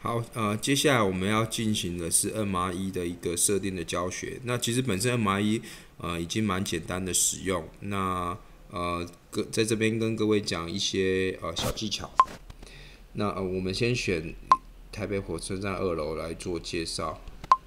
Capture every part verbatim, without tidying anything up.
好，呃，接下来我们要进行的是 M R E 的一个设定的教学。那其实本身 M R E 呃已经蛮简单的使用。那呃，各在这边跟各位讲一些呃小技巧。那呃，我们先选台北火车站二楼来做介绍。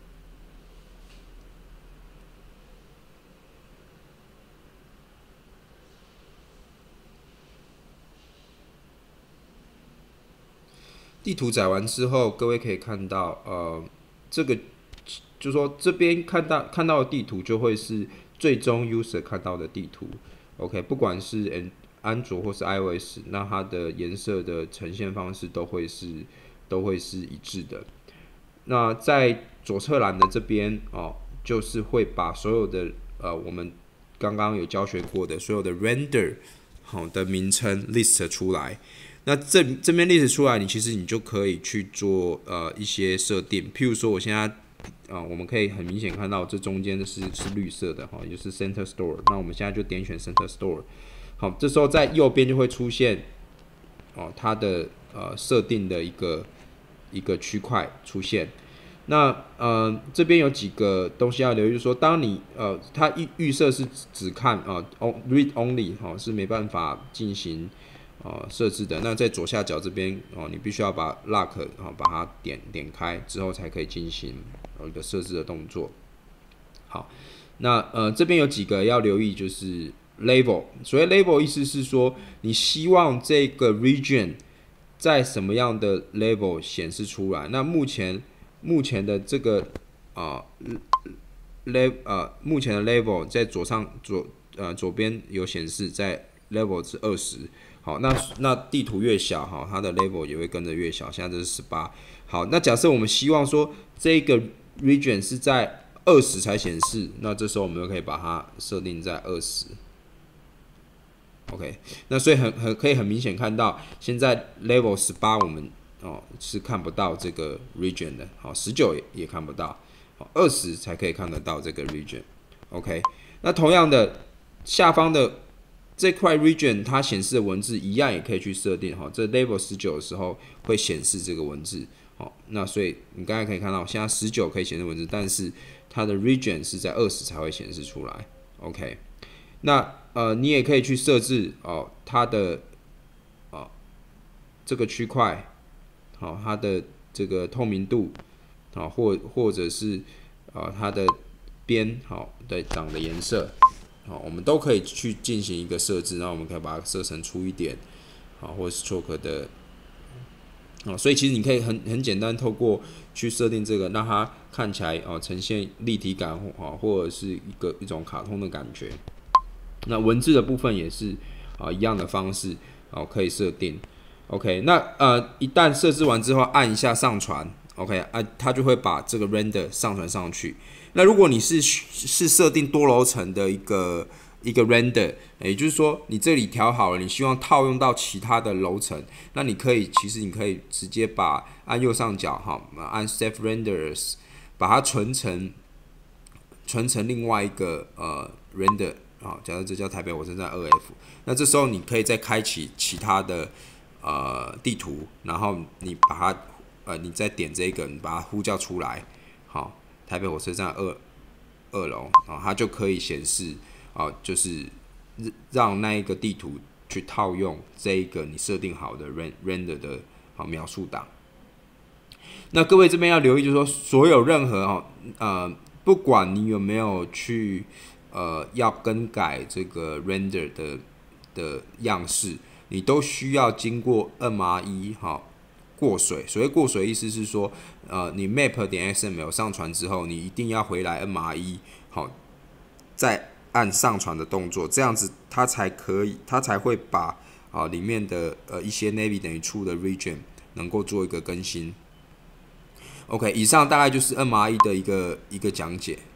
地图载完之后，各位可以看到，呃，这个就是说这边看到看到的地图就会是最终 user 看到的地图。OK， 不管是安卓或是 iOS， 那它的颜色的呈现方式都会是都会是一致的。那在左侧栏的这边哦，就是会把所有的呃我们刚刚有教学过的所有的 render 好的名称 list 出来。那这这边 list 出来，你其实你就可以去做呃一些设定，譬如说我现在啊、呃，我们可以很明显看到这中间是是绿色的哈，就是 Center Store。那我们现在就点选 Center Store。好，这时候在右边就会出现哦它的呃设定的一个一个区块出现。那呃这边有几个东西要留意，就是说当你呃它预预设是只看啊、呃、read only 哈、哦、是没办法进行。哦，设置的那在左下角这边哦，你必须要把 lock 哦把它点点开之后，才可以进行一个设置的动作。好，那呃这边有几个要留意，就是 label。所谓 label 意思是说，你希望这个 region 在什么样的 level 显示出来？那目前目前的这个啊、呃、level 呃目前的 level 在左上左呃左边有显示在 level 是二十。好，那那地图越小，哈，它的 level 也会跟着越小。现在这是十八。好，那假设我们希望说这个 region 是在二十才显示，那这时候我们就可以把它设定在二十。OK， 那所以很很可以很明显看到，现在 level 十八我们哦是看不到这个 region 的，好，十九也也看不到，好，二十才可以看得到这个 region。OK， 那同样的下方的。这块 region 它显示的文字一样也可以去设定哈，这 level 十九的时候会显示这个文字，好，那所以你刚才可以看到，现在十九可以显示文字，但是它的 region 是在二十才会显示出来 ，OK， 那呃你也可以去设置哦它的哦这个区块，好，它的这个透明度，好，或或者是啊它的边好的长的颜色。好，我们都可以去进行一个设置，然后我们可以把它设成粗一点，好，或是 stroke 的，好，所以其实你可以很很简单透过去设定这个，让它看起来哦呈现立体感，哦或者是一个一种卡通的感觉。那文字的部分也是啊一样的方式，哦可以设定。OK， 那呃一旦设置完之后，按一下上传 ，OK 啊，它就会把这个 render 上传上去。那如果你是是设定多楼层的一个一个 render， 也就是说你这里调好了，你希望套用到其他的楼层，那你可以其实你可以直接把按右上角哈，按 Save Renders， 把它存成存成另外一个呃 render 啊，假如这叫台北火车站 二 F， 那这时候你可以再开启其他的呃地图，然后你把它呃你再点这个，你把它呼叫出来，好。台北火车站二二楼，哦，它就可以显示，哦，就是让那一个地图去套用这一个你设定好的 render 的好描述档。那各位这边要留意，就是说所有任何哦，呃，不管你有没有去呃要更改这个 render 的的样式，你都需要经过 M R E 好。过水，所谓过水意思是说，呃，你 map 点 X M L 上传之后，你一定要回来 M R E， 好，再按上传的动作，这样子它才可以，它才会把啊里面的呃一些 navy 等于 true 的 region 能够做一个更新。OK， 以上大概就是 M R E 的一个一个讲解。